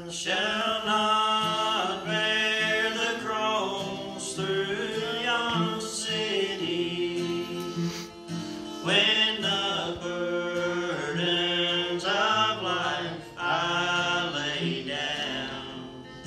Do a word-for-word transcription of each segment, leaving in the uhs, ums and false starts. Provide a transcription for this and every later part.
shall not bear the cross through yon city, when the burdens of life I lay down.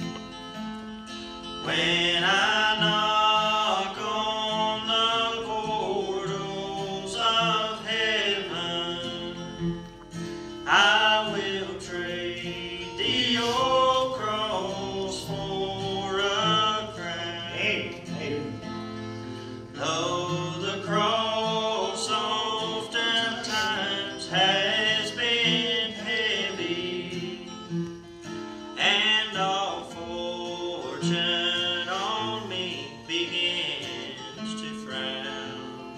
When I knock on the portals of heaven, I will trade the old cross for a crown. Though the cross oftentimes has been heavy, and all fortune on me begins to frown,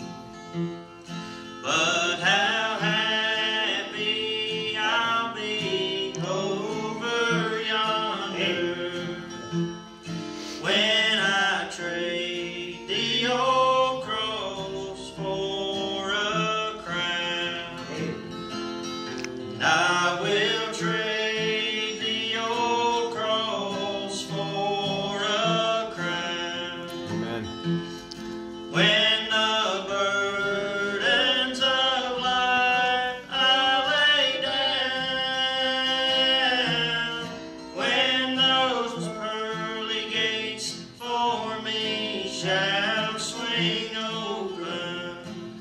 but how happy I'll be over yonder when I trade the old cross for a crown. And I will trade the old cross for a crown. Amen. When the burdens of life I lay down, when those pearly gates for me shall swing open,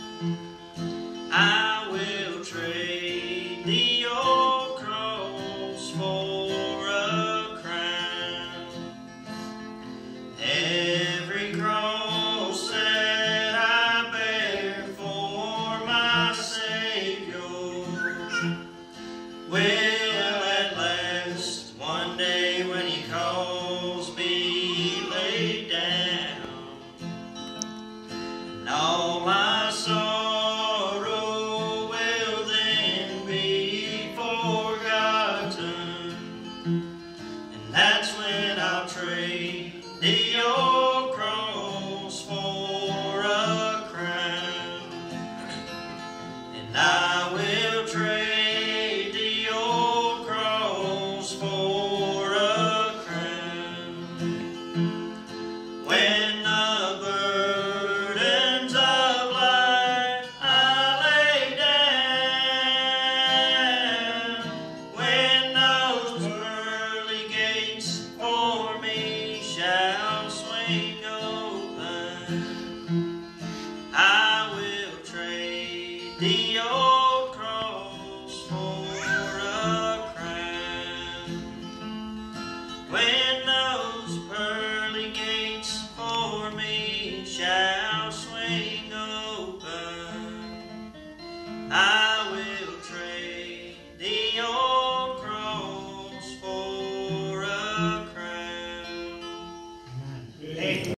I will trade the old cross for a crown. Every cross that I bear for my Savior will at last, one day when He calls me, lay down. And all my sorrow will then be forgotten, and that's when I'll trade the old cross for a crown. And I will trade the old cross for a crown. When the burdens of life I lay down, when those pearly gates for me shall swing open, I will trade the old cross for a crown. When those pearly